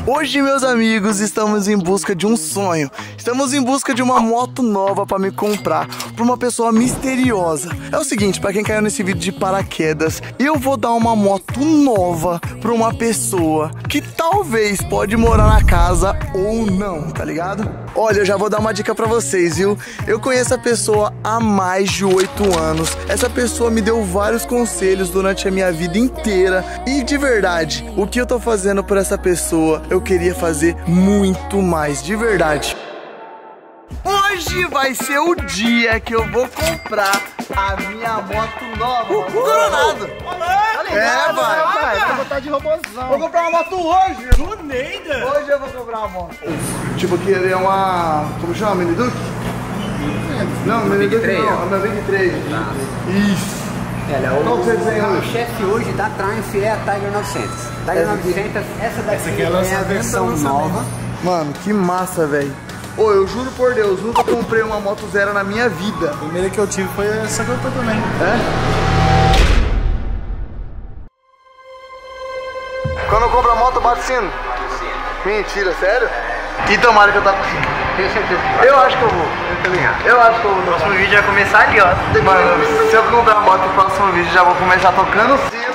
Hoje, meus amigos, estamos em busca de um sonho. Estamos em busca de uma moto nova para me comprar, para uma pessoa misteriosa. É o seguinte, para quem caiu nesse vídeo de paraquedas, eu vou dar uma moto nova para uma pessoa que talvez pode morar na casa ou não, tá ligado? Olha, eu já vou dar uma dica para vocês, viu? Eu conheço a pessoa há mais de 8 anos. Essa pessoa me deu vários conselhos durante a minha vida inteira. E de verdade, o que eu tô fazendo por essa pessoa, eu queria fazer muito mais, de verdade. Hoje vai ser o dia que eu vou comprar a minha moto nova. Coronado. Vai botar de robôzão. Vou comprar uma moto hoje. Do Neida? Hoje eu vou comprar uma moto. Tipo, querer uma... Como chama? Mini Duke? Não, Mini Duke não. É uma Big 3. Isso. Ela é o chefe hoje da Triumph é a Tiger 900. Tiger 900, essa daqui é a versão nova. Mano, que massa, velho. Ô, eu juro por Deus, nunca comprei uma moto zero na minha vida. A primeira que eu tive foi essa que eu tô também. É? Quando eu compro a moto, bate sino. Mentira, sério? E tomara que eu tava... Tenho certeza. Eu acho que eu vou. Eu também acho. Eu acho que eu vou. O próximo vídeo vai começar ali, ó. Mano, se eu comprar a moto no próximo vídeo, já vou começar tocando sino.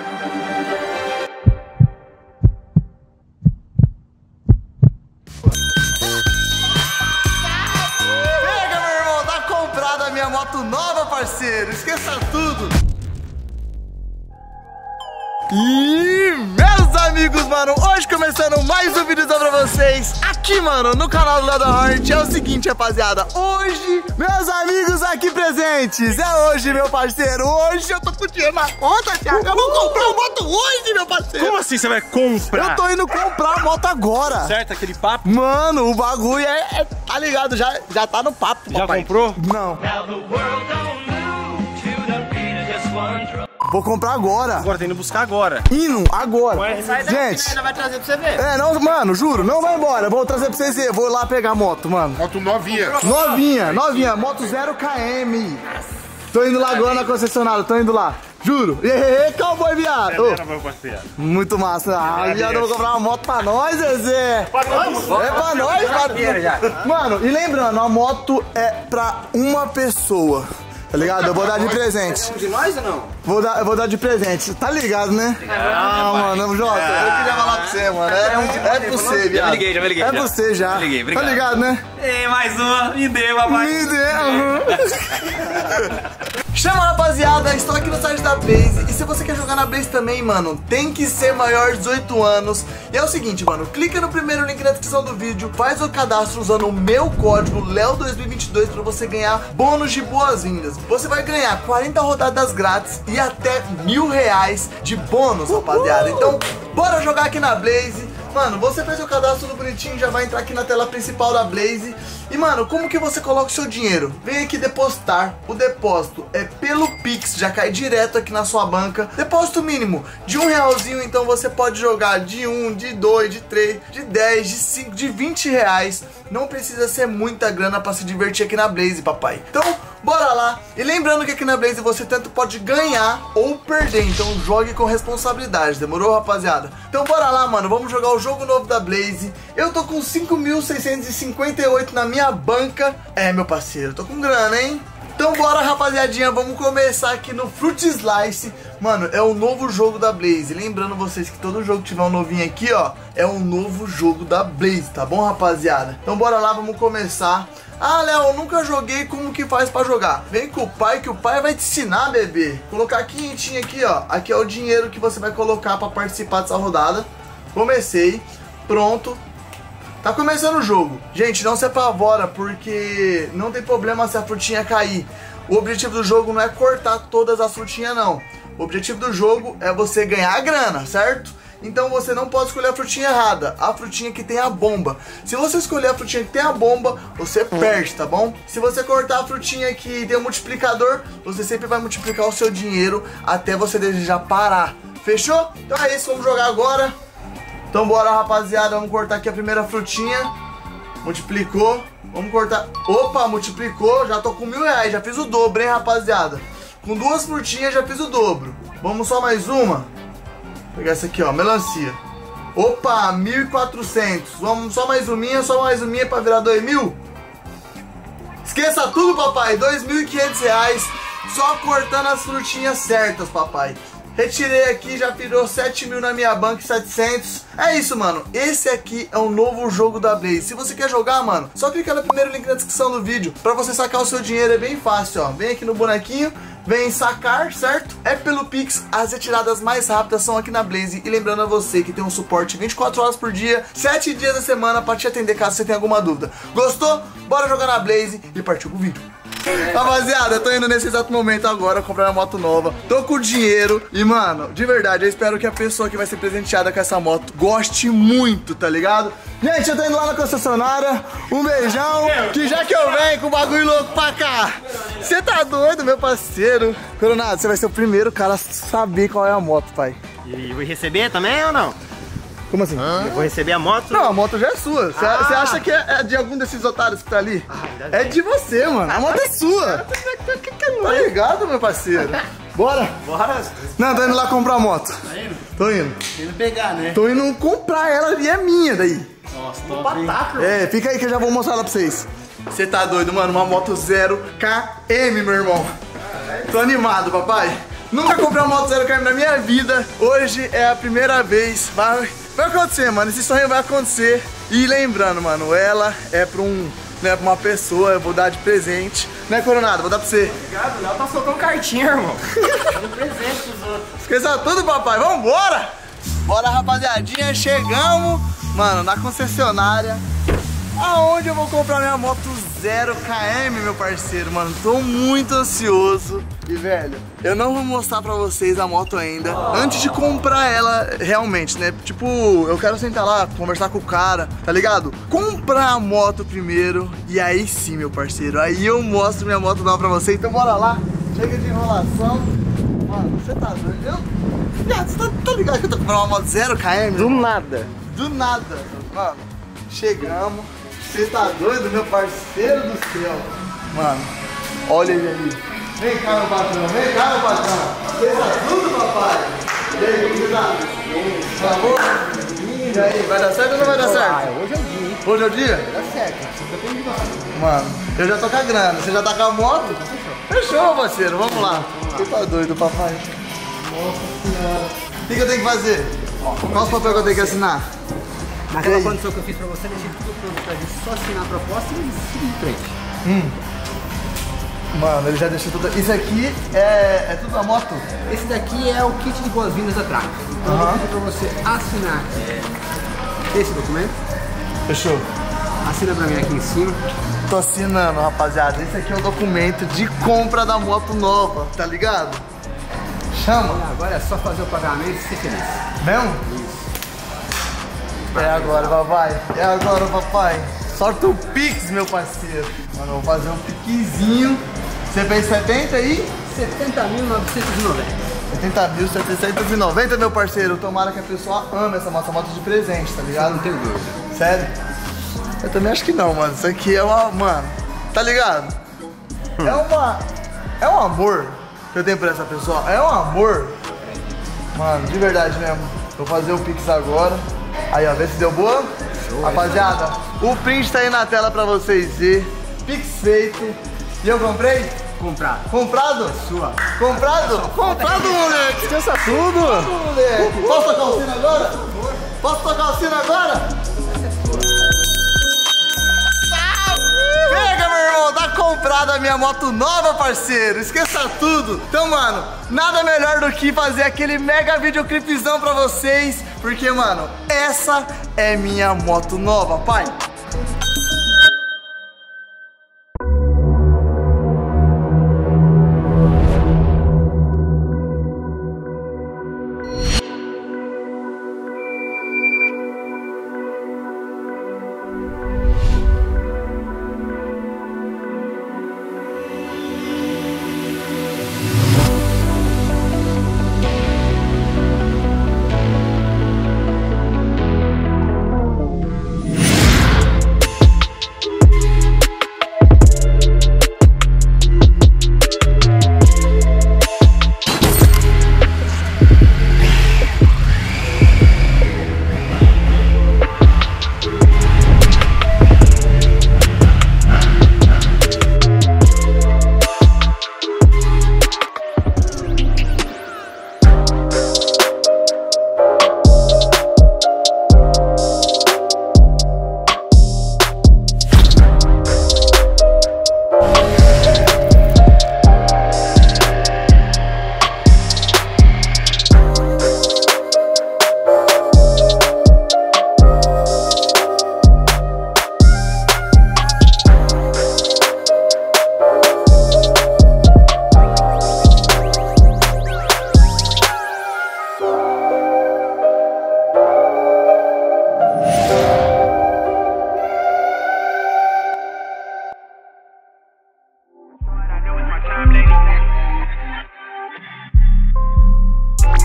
Pega, meu irmão, tá comprada a minha moto nova, parceiro. Esqueça tudo. E meus amigos, mano, hoje começando mais um vídeo pra vocês aqui, mano, no canal do Léo da Hornet. É o seguinte, rapaziada, hoje, meus amigos aqui presentes, é hoje, meu parceiro. Hoje eu tô com dinheiro na conta, Thiago. Eu vou comprar uma moto hoje, meu parceiro. Como assim você vai comprar? Eu tô indo comprar a moto agora. Certo, aquele papo? Mano, o bagulho tá ligado, já tá no papo, Já papai. comprou? Não. Vou comprar agora. Agora, tá indo buscar agora. Indo agora. Ué, gente, Ainda vai trazer pra você ver. não, mano, juro, não vai embora. Eu vou trazer pra vocês verem. Vou lá pegar a moto, mano. Moto novinha. Novinha, moto 0 km. Tô indo lá agora na concessionária, tô indo lá. Juro. E aí, cowboy, viado. Ô, Meu parceiro. muito massa. Ah, viado, eu vou comprar uma moto pra nós, Zezé. Pra nós? É pra nós, mano, e lembrando, a moto é pra uma pessoa. Tá ligado? Eu vou dar de presente. De nós ou não? Eu vou dar de presente. Tá ligado, né? Mano, Jota, eu queria falar pra você, mano. É pra você, viado. Já me liguei. É pra você já. Me liguei, obrigado. Tá ligado, né? E mais uma, me dê, papai. Me deu. Chama, rapaziada, estou aqui no site da Blaze. E se você quer jogar na Blaze também, mano, tem que ser maior de 18 anos. E é o seguinte, mano, clica no primeiro link na descrição do vídeo, faz o cadastro usando o meu código LEO2022 pra você ganhar bônus de boas-vindas. Você vai ganhar 40 rodadas grátis e até R$1.000 de bônus, rapaziada. Então, bora jogar aqui na Blaze. Mano, você fez o cadastro no bonitinho, já vai entrar aqui na tela principal da Blaze. E, mano, como que você coloca o seu dinheiro? Vem aqui depositar. O depósito é pelo Pix, já cai direto aqui na sua banca. Depósito mínimo de R$1, então você pode jogar de 1, de 2, de 3, de 10, de 5, de R$20. Não precisa ser muita grana pra se divertir aqui na Blaze, papai. Então, bora lá. E lembrando que aqui na Blaze você tanto pode ganhar ou perder, então jogue com responsabilidade, demorou, rapaziada? Então bora lá, mano, vamos jogar o jogo novo da Blaze. Eu tô com 5.658 na minha banca. É, meu parceiro, tô com grana, hein? Então bora, rapaziadinha, vamos começar aqui no Fruit Slice. Mano, é o novo jogo da Blaze. Lembrando vocês que todo jogo que tiver um novinho aqui, ó, é um novo jogo da Blaze, tá bom, rapaziada? Então bora lá, vamos começar. Ah, Léo, eu nunca joguei, como que faz pra jogar? Vem com o pai, que o pai vai te ensinar, bebê. Colocar quinhentinho aqui, ó. Aqui é o dinheiro que você vai colocar pra participar dessa rodada. Comecei, pronto. Tá começando o jogo. Gente, não se apavora, porque não tem problema se a frutinha cair. O objetivo do jogo não é cortar todas as frutinhas, não. O objetivo do jogo é você ganhar a grana, certo? Então você não pode escolher a frutinha errada, a frutinha que tem a bomba. Se você escolher a frutinha que tem a bomba, você perde, tá bom? Se você cortar a frutinha que tem o multiplicador, você sempre vai multiplicar o seu dinheiro até você desejar parar. Fechou? Então é isso, vamos jogar agora. Então bora, rapaziada, vamos cortar aqui a primeira frutinha. Multiplicou, vamos cortar. Opa, multiplicou, já tô com R$1.000, já fiz o dobro, hein, rapaziada. Com duas frutinhas já fiz o dobro. Vamos só mais uma. Vou pegar essa aqui, ó, melancia. Opa, 1.400. Vamos só mais uma pra virar 2.000. Esqueça tudo, papai. 2.500 reais. Só cortando as frutinhas certas, papai. Retirei aqui, já virou 7.000 na minha banca, 700. É isso, mano. Esse aqui é o novo jogo da Blaze. Se você quer jogar, mano, só clica no primeiro link na descrição do vídeo pra você sacar o seu dinheiro. É bem fácil, ó. Vem aqui no bonequinho, vem sacar, certo? É pelo Pix. As retiradas mais rápidas são aqui na Blaze. E lembrando a você que tem um suporte 24 horas por dia, 7 dias da semana pra te atender caso você tenha alguma dúvida. Gostou? Bora jogar na Blaze e partiu pro vídeo. Rapaziada, eu tô indo nesse exato momento agora comprar uma moto nova. Tô com dinheiro e, mano, de verdade, eu espero que a pessoa que vai ser presenteada com essa moto goste muito, tá ligado? Gente, eu tô indo lá na concessionária. Um beijão, que já que eu venho com o bagulho louco pra cá. Você tá doido, meu parceiro? Coronado, você vai ser o primeiro cara a saber qual é a moto, pai. E vou receber também ou não? Como assim? Eu vou receber a moto? Não, a moto já é sua. Você acha que é de algum desses otários que tá ali? É de você, mano. A moto é sua. Tá ligado, meu parceiro? Bora? Bora. Não, tô indo lá comprar a moto. Tá indo? Tô indo. Tô indo pegar, né? Tô indo comprar ela e é minha daí. Nossa, top. É, fica aí que eu já vou mostrar ela pra vocês. Você tá doido, mano? Uma moto 0 km, meu irmão. Tô animado, papai. Nunca comprei uma moto 0 km na minha vida. Hoje é a primeira vez. Vai acontecer, mano. Esse sonho vai acontecer. E lembrando, mano, ela é pra pra uma pessoa. Eu vou dar de presente. Né, Coronado? Vou dar pra você. Obrigado, Léo tá soltando cartinha, irmão. Dando presente pros outros. Esqueça tudo, papai. Vambora! Bora, rapaziadinha. Chegamos, mano, na concessionária. Aonde eu vou comprar minha moto 0 km, meu parceiro, mano. Tô muito ansioso. E, velho, eu não vou mostrar pra vocês a moto ainda antes de comprar ela realmente, né? Tipo, eu quero sentar lá, conversar com o cara, tá ligado? Comprar a moto primeiro e aí sim, meu parceiro. Aí eu mostro minha moto nova pra você. Então bora lá. Chega de enrolação. Mano, você tá doido? Você tá ligado que eu tô comprando uma moto 0 km? Do nada. Do nada. Mano, chegamos. Você tá doido, meu parceiro do céu? Mano, olha ele ali. Vem cá, meu patrão, vem cá, meu patrão. Você tá tudo, papai? E aí, como você tá? Por favor? E aí, vai dar certo ou não vai dar certo? Hoje é o dia, hein? Hoje é o dia? Vai dar certo. Depende de você. Mano, eu já tô com a grana. Você já tá com a moto? Fechou, parceiro. Vamos lá. Você tá doido, papai? Nossa senhora. O que eu tenho que fazer? Qual os papéis que eu tenho que assinar? Naquela condição que eu fiz pra você, deixei tudo pronto pra gente só assinar a proposta e seguir em frente. Mano, ele já deixou tudo. Isso aqui é tudo a moto? Esse daqui é o kit de boas-vindas atrás. Então eu vou pedir pra você assinar esse documento. Fechou. Assina pra mim aqui em cima. Tô assinando, rapaziada. Esse aqui é o documento de compra da moto nova, tá ligado? Chama. E agora é só fazer o pagamento e ser feliz. Mesmo? É agora, papai. É agora, papai. Sorta o Pix, meu parceiro. Mano, eu vou fazer um piquezinho. Você fez 70 aí? 70.990. 70.790, meu parceiro. Tomara que a pessoa ame essa moto de presente, tá ligado? Não tenho dúvida. Sério? Eu também acho que não, mano. Isso aqui é uma... Mano, tá ligado? É um amor que eu tenho pra essa pessoa. É um amor. Mano, de verdade mesmo. Vou fazer o Pix agora. Aí, ó, vê se deu boa. Show, rapaziada, o print tá aí na tela pra vocês verem. Pix feito. E eu comprei? Comprado. Comprado? Sua. Comprado? Comprado, moleque. Esqueça tudo. Moleque. Posso tocar o sino agora? Posso tocar o sino agora? Pega, meu irmão. Tá comprada a minha moto nova, parceiro. Esqueça tudo. Então, mano, nada melhor do que fazer aquele mega videoclipezão pra vocês. Porque, mano, essa é minha moto nova, pai.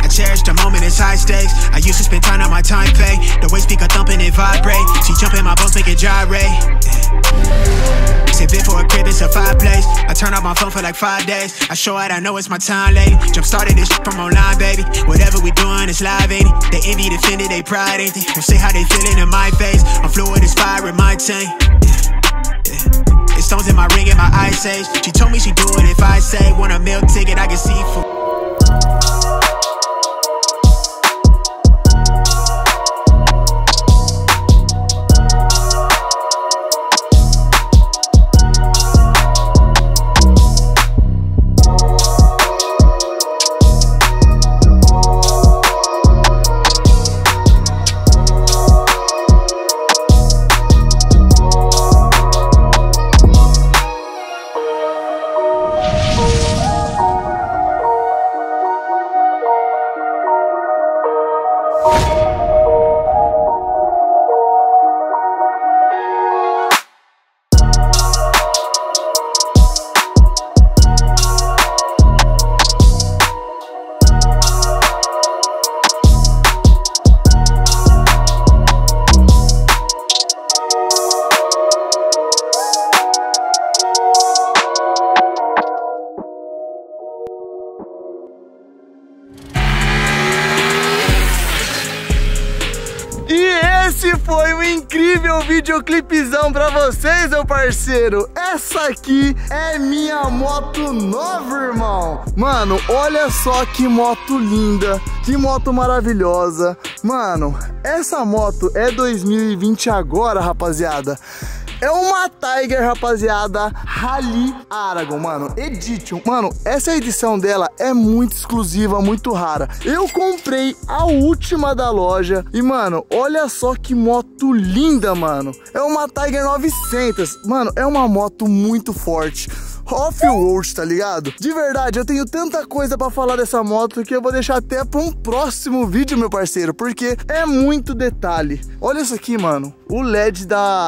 I cherish the moment, it's high stakes. I used to spend time on my time pay. The way speaker thumping and vibrate. She jumping my bones, make it gyrate. Sit bit for a crib, it's a fireplace. I turn off my phone for like 5 days. I show it, I know it's my time, lady. Jump started this shit from online, baby. Whatever we doing, it's live, ain't it? They envy, defended, they pride, ain't they? Don't say how they feeling in my face. I'm fluid, it's fire in my tank. It's stones in my ring and my ice age. She told me she do it if I say. Want a meal ticket, I can see for. Esse foi um incrível videoclipezão pra vocês, meu parceiro. Essa aqui é minha moto nova, irmão. Mano, olha só que moto linda, que moto maravilhosa. Mano, essa moto é 2020 agora, rapaziada. É uma Tiger, rapaziada, Rally Aragon, mano, Edition. Mano, essa edição dela é muito exclusiva, muito rara. Eu comprei a última da loja e, mano, olha só que moto linda, mano. É uma Tiger 900, mano, é uma moto muito forte. Off-road, tá ligado? De verdade, eu tenho tanta coisa pra falar dessa moto que eu vou deixar até pra um próximo vídeo, meu parceiro, porque é muito detalhe. Olha isso aqui, mano. O LED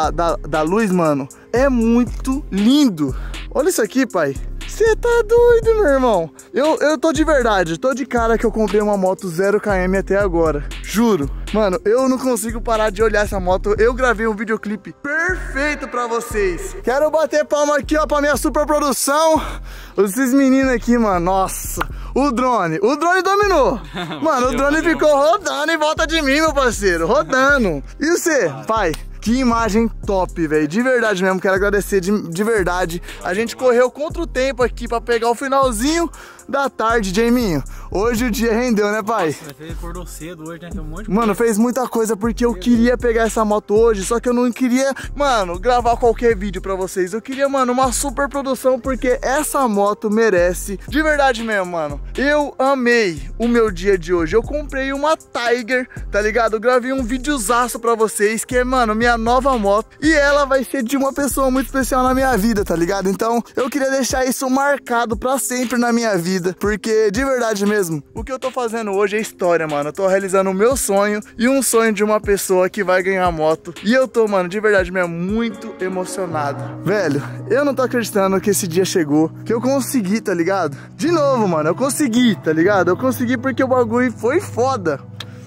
da luz, mano, é muito lindo. Olha isso aqui, pai. Você tá doido, meu irmão? Eu tô de verdade, tô de cara que eu comprei uma moto 0 km até agora. Juro. Mano, eu não consigo parar de olhar essa moto. Eu gravei um videoclipe perfeito pra vocês. Quero bater palma aqui, ó, pra minha super produção. Esses meninos aqui, mano, nossa. O drone dominou. Mano, o drone ficou rodando em volta de mim, meu parceiro. Rodando. E você, pai? Que imagem top, velho, de verdade mesmo, quero agradecer de verdade. A gente correu contra o tempo aqui pra pegar o finalzinho da tarde, Jaiminho. Hoje o dia rendeu, né, pai? Nossa, você acordou cedo hoje, né? Tem um monte de Mano, fez muita coisa porque eu queria pegar essa moto hoje, só que eu não queria, mano, gravar qualquer vídeo pra vocês. Eu queria, mano, uma super produção porque essa moto merece, de verdade mesmo, mano. Eu amei o meu dia de hoje. Eu comprei uma Tiger, tá ligado? Eu gravei um videozaço pra vocês, que é, mano, minha nova moto. E ela vai ser de uma pessoa muito especial na minha vida, tá ligado? Então, eu queria deixar isso marcado pra sempre na minha vida. Porque, de verdade mesmo, o que eu tô fazendo hoje é história, mano. Eu tô realizando o meu sonho e um sonho de uma pessoa que vai ganhar moto. E eu tô, mano, de verdade mesmo, muito emocionado. Velho, eu não tô acreditando que esse dia chegou, que eu consegui, tá ligado? De novo, mano, eu consegui, tá ligado? Eu consegui porque o bagulho foi foda.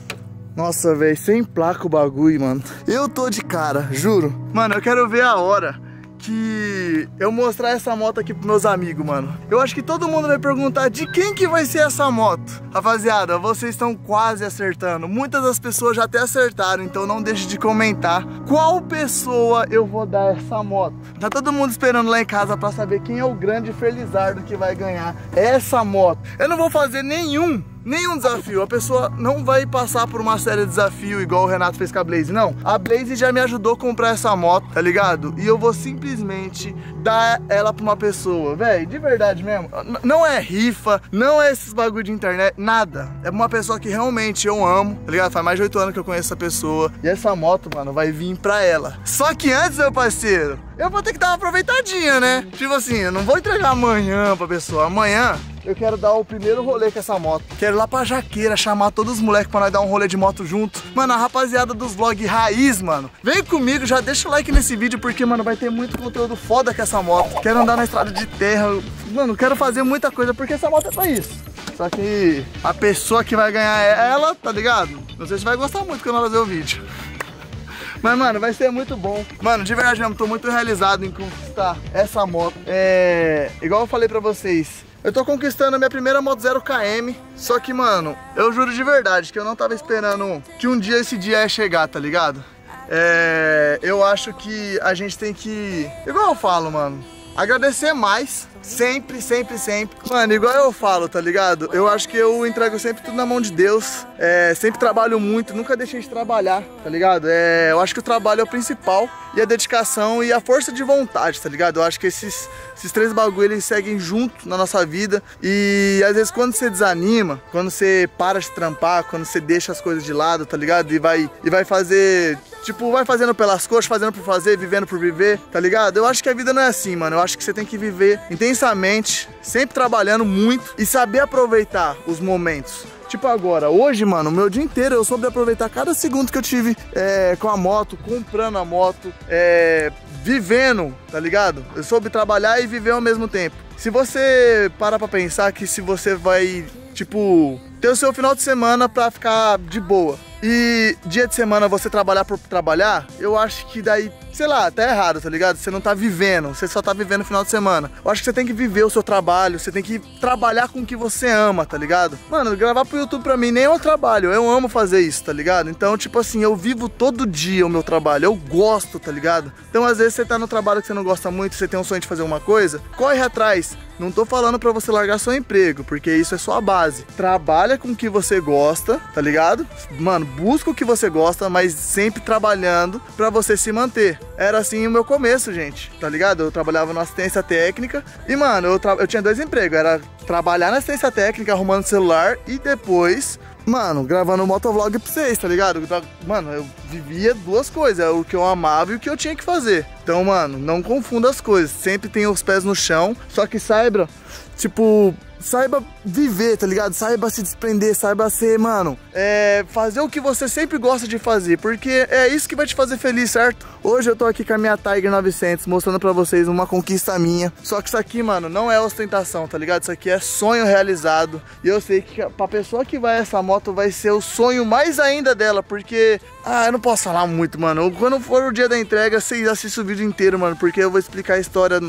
Nossa, velho, sem placa o bagulho, mano. Eu tô de cara, juro. Mano, eu quero ver a hora que eu mostrar essa moto aqui pros meus amigos, mano. Eu acho que todo mundo vai perguntar de quem que vai ser essa moto. Rapaziada, vocês estão quase acertando. Muitas das pessoas já até acertaram, então não deixe de comentar qual pessoa eu vou dar essa moto. Tá todo mundo esperando lá em casa pra saber quem é o grande Felizardo que vai ganhar essa moto. Eu não vou fazer nenhum desafio, a pessoa não vai passar por uma série de desafio igual o Renato fez com a Blaze, não. A Blaze já me ajudou a comprar essa moto, tá ligado? E eu vou simplesmente dar ela pra uma pessoa, velho, de verdade mesmo. Não é rifa, não é esses bagulho de internet, nada. É uma pessoa que realmente eu amo, tá ligado? Faz mais de 8 anos que eu conheço essa pessoa. E essa moto, mano, vai vir pra ela. Só que antes, meu parceiro, eu vou ter que dar uma aproveitadinha, né? Tipo assim, eu não vou entregar amanhã pra pessoa. Amanhã eu quero dar o primeiro rolê com essa moto. Quero ir lá pra Jaqueira, chamar todos os moleques pra nós dar um rolê de moto junto. Mano, a rapaziada dos vlogs raiz, mano, vem comigo, já deixa o like nesse vídeo, porque, mano, vai ter muito conteúdo foda com essa moto. Quero andar na estrada de terra. Mano, quero fazer muita coisa, porque essa moto é pra isso. Só que a pessoa que vai ganhar é ela, tá ligado? Não sei se vai gostar muito quando ela ver o vídeo. Mas, mano, vai ser muito bom. Mano, de verdade mesmo, tô muito realizado em conquistar essa moto. Igual eu falei pra vocês, eu tô conquistando a minha primeira moto 0km. Só que, mano, eu juro de verdade que eu não tava esperando que um dia esse dia ia chegar, tá ligado? Eu acho que a gente tem que, igual eu falo, mano, agradecer mais. Sempre, sempre, sempre. Mano, igual eu falo, tá ligado? Eu acho que eu entrego sempre tudo na mão de Deus. Sempre trabalho muito, nunca deixei de trabalhar, tá ligado? Eu acho que o trabalho é o principal. E a dedicação e a força de vontade, tá ligado? Eu acho que esses três bagulho, eles seguem junto na nossa vida. E às vezes quando você desanima, quando você para de trampar, quando você deixa as coisas de lado, tá ligado? E vai fazer... Tipo, vai fazendo pelas coxas, fazendo por fazer, vivendo por viver, tá ligado? Eu acho que a vida não é assim, mano. Eu acho que você tem que viver intensamente, sempre trabalhando muito e saber aproveitar os momentos. Tipo agora, hoje, mano, o meu dia inteiro eu soube aproveitar cada segundo que eu tive com a moto, comprando a moto, vivendo, tá ligado? Eu soube trabalhar e viver ao mesmo tempo. Se você parar pra pensar que se você vai, tipo, ter o seu final de semana pra ficar de boa e dia de semana você trabalhar por trabalhar, eu acho que daí, sei lá, tá errado, tá ligado? Você não tá vivendo, você só tá vivendo no final de semana. Eu acho que você tem que viver o seu trabalho, você tem que trabalhar com o que você ama, tá ligado? Mano, gravar pro YouTube pra mim nem é um trabalho, eu amo fazer isso, tá ligado? Então, tipo assim, eu vivo todo dia o meu trabalho, eu gosto, tá ligado? Então, às vezes você tá no trabalho que você não gosta muito, você tem um sonho de fazer uma coisa, corre atrás. Não tô falando pra você largar seu emprego, porque isso é só a base. Trabalha com o que você gosta, tá ligado? Mano, busca o que você gosta, mas sempre trabalhando pra você se manter. Era assim o meu começo, gente, tá ligado? Eu trabalhava na assistência técnica e, mano, eu tinha 2 empregos. Era trabalhar na assistência técnica, arrumando celular e depois... Mano, gravando um motovlog pra vocês, tá ligado? Mano, eu vivia 2 coisas, o que eu amava e o que eu tinha que fazer. Então, mano, não confunda as coisas. Sempre tenha os pés no chão, só que saiba, tipo... Saiba viver, tá ligado? Saiba se desprender, saiba ser, mano, fazer o que você sempre gosta de fazer, porque é isso que vai te fazer feliz, certo? Hoje eu tô aqui com a minha Tiger 900, mostrando pra vocês uma conquista minha. Só que isso aqui, mano, não é ostentação, tá ligado? Isso aqui é sonho realizado. E eu sei que pra pessoa que vai essa moto vai ser o sonho mais ainda dela, porque... eu não posso falar muito, mano. Quando for o dia da entrega, vocês assistem o vídeo inteiro, mano, porque eu vou explicar a história,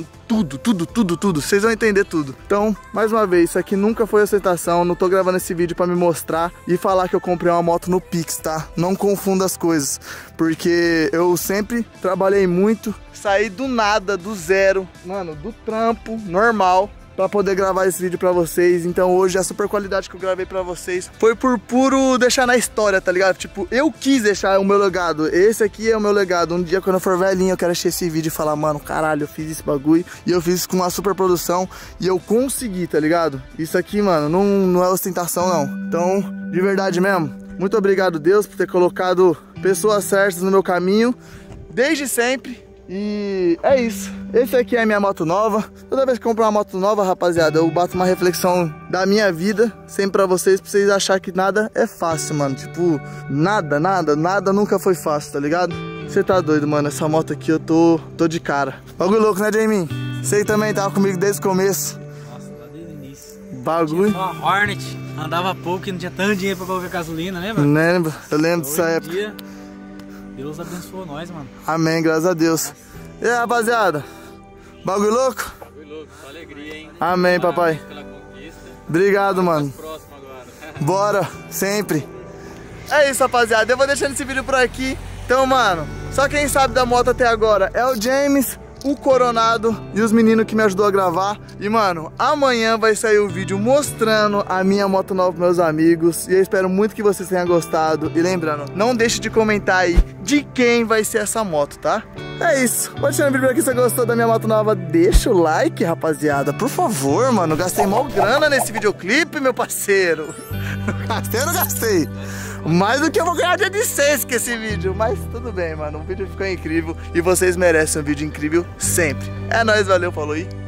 tudo. Vocês vão entender tudo. Então, mais uma vez, isso aqui nunca foi ostentação. Não tô gravando esse vídeo pra me mostrar e falar que eu comprei uma moto no Pix, tá? Não confunda as coisas, porque eu sempre trabalhei muito, saí do nada, do zero, mano, do trampo normal, pra poder gravar esse vídeo pra vocês. Então hoje a super qualidade que eu gravei pra vocês foi por puro deixar na história, tá ligado? Tipo, eu quis deixar o meu legado. Esse aqui é o meu legado. Um dia quando eu for velhinho eu quero assistir esse vídeo e falar, mano, caralho, eu fiz esse bagulho e eu fiz isso com uma super produção e eu consegui, tá ligado? Isso aqui, mano, não é ostentação não. Então, de verdade mesmo, muito obrigado, Deus, por ter colocado pessoas certas no meu caminho desde sempre. E é isso. Esse aqui é a minha moto nova. Toda vez que eu compro uma moto nova, rapaziada, eu bato uma reflexão da minha vida sempre pra vocês acharem que nada é fácil, mano. Tipo, nada nunca foi fácil, tá ligado? Você tá doido, mano. Essa moto aqui eu tô de cara. Bagulho louco, né, Jamie? Você também tava comigo desde o começo. Nossa, lá desde o início. Bagulho. Tinha uma Hornet, andava pouco e não tinha tanto dinheiro pra colocar gasolina, lembra? Lembro, eu lembro dessa época. Dia, Deus abençoou nós, mano. Amém, graças a Deus. E aí, rapaziada? Bagulho louco? Bagulho louco, só alegria, hein? Amém, papai. Pela conquista. Obrigado, mano. Próximo agora. Bora, sempre. É isso, rapaziada. Eu vou deixando esse vídeo por aqui. Então, mano, só quem sabe da moto até agora é o James, o Coronado e os meninos que me ajudou a gravar. E, mano, amanhã vai sair o vídeo mostrando a minha moto nova pros meus amigos. E eu espero muito que vocês tenham gostado. E lembrando, não deixe de comentar aí de quem vai ser essa moto, tá? É isso. Vou deixar o vídeo aqui. Se você gostou da minha moto nova, deixa o like, rapaziada. Por favor, mano. Gastei mal grana nesse videoclipe, meu parceiro. Gastei ou não gastei? Mais do que eu vou ganhar de AdSense com esse vídeo. Mas tudo bem, mano. O vídeo ficou incrível. E vocês merecem um vídeo incrível sempre. É nóis, valeu, falou e...